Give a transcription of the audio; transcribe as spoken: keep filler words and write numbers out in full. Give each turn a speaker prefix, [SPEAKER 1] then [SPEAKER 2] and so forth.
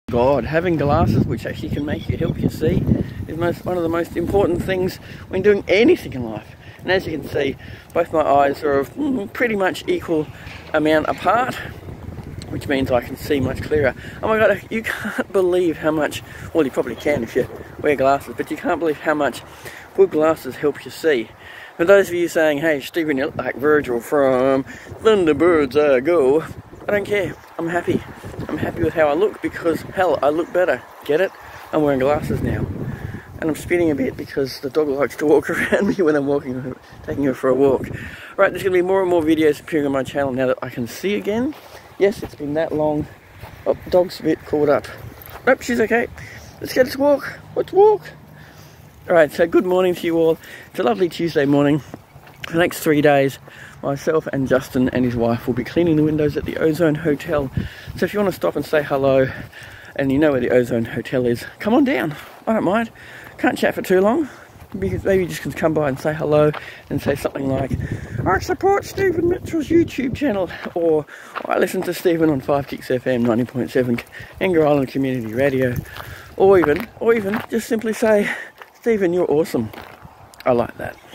[SPEAKER 1] God, having glasses which actually can make you help you see is most, one of the most important things when doing anything in life. And as you can see, both my eyes are of mm, pretty much equal amount apart, which means I can see much clearer. Oh my god, you can't believe how much, well you probably can if you wear glasses, but you can't believe how much good glasses help you see. For those of you saying, hey Stephen, you look like Virgil from Thunderbirds uh, Go, I don't care, I'm happy. I'm happy with how I look because, hell, I look better. Get it? I'm wearing glasses now. And I'm spinning a bit because the dog likes to walk around me when I'm walking, taking her for a walk. Right, there's going to be more and more videos appearing on my channel now that I can see again. Yes, it's been that long. Oh, dog's a bit caught up. Nope, she's okay. Let's get us walk. Let's walk. Alright, so good morning to you all. It's a lovely Tuesday morning. For the next three days, myself and Justin and his wife will be cleaning the windows at the Ozone Hotel. So if you want to stop and say hello, and you know where the Ozone Hotel is, come on down. I don't mind. Can't chat for too long. Because maybe you just can come by and say hello and say something like, I support Stephen Mitchell's YouTube channel, or I listen to Stephen on five Kicks F M ninety point seven Anger Island Community Radio, or even, or even just simply say, Stephen, you're awesome. I like that.